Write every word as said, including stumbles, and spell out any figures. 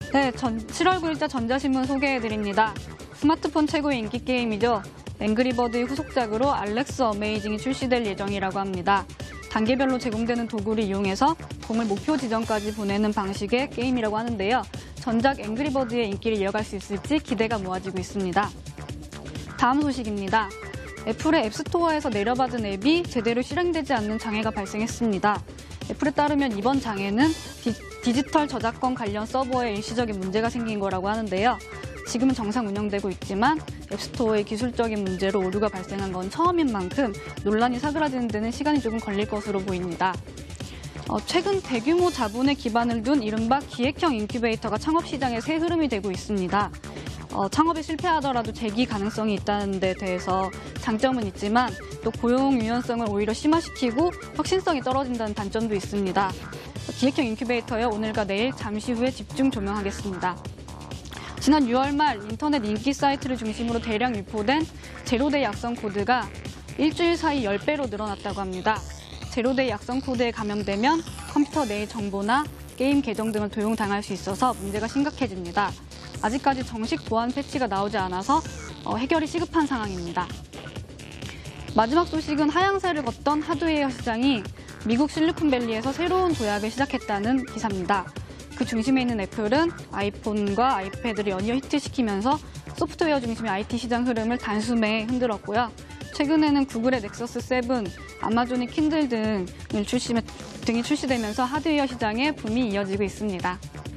네, 전, 칠월 구일자 전자신문 소개해드립니다. 스마트폰 최고의 인기 게임이죠. 앵그리버드의 후속작으로 알렉스 어메이징이 출시될 예정이라고 합니다. 단계별로 제공되는 도구를 이용해서 공을 목표 지점까지 보내는 방식의 게임이라고 하는데요. 전작 앵그리버드의 인기를 이어갈 수 있을지 기대가 모아지고 있습니다. 다음 소식입니다. 애플의 앱스토어에서 내려받은 앱이 제대로 실행되지 않는 장애가 발생했습니다. 애플에 따르면 이번 장애는 디, 디지털 저작권 관련 서버에 일시적인 문제가 생긴 거라고 하는데요. 지금은 정상 운영되고 있지만 앱스토어의 기술적인 문제로 오류가 발생한 건 처음인 만큼 논란이 사그라지는 데는 시간이 조금 걸릴 것으로 보입니다. 어, 최근 대규모 자본에 기반을 둔 이른바 기획형 인큐베이터가 창업시장의 새 흐름이 되고 있습니다. 어, 창업에 실패하더라도 재기 가능성이 있다는 데 대해서 장점은 있지만 또 고용 유연성을 오히려 심화시키고 혁신성이 떨어진다는 단점도 있습니다. 기획형 인큐베이터에 오늘과 내일 잠시 후에 집중 조명하겠습니다. 지난 유월 말 인터넷 인기 사이트를 중심으로 대량 유포된 제로데이 약성 코드가 일주일 사이 십 배로 늘어났다고 합니다. 제로데이 약성 코드에 감염되면 컴퓨터 내의 정보나 게임 계정 등을 도용당할 수 있어서 문제가 심각해집니다. 아직까지 정식 보안 패치가 나오지 않아서 어, 해결이 시급한 상황입니다. 마지막 소식은 하향세를 걷던 하드웨어 시장이 미국 실리콘밸리에서 새로운 도약을 시작했다는 기사입니다. 그 중심에 있는 애플은 아이폰과 아이패드를 연이어 히트시키면서 소프트웨어 중심의 아이티 시장 흐름을 단숨에 흔들었고요. 최근에는 구글의 넥서스 세븐, 아마존의 킨들 등을 출시, 등이 출시되면서 하드웨어 시장의 붐이 이어지고 있습니다.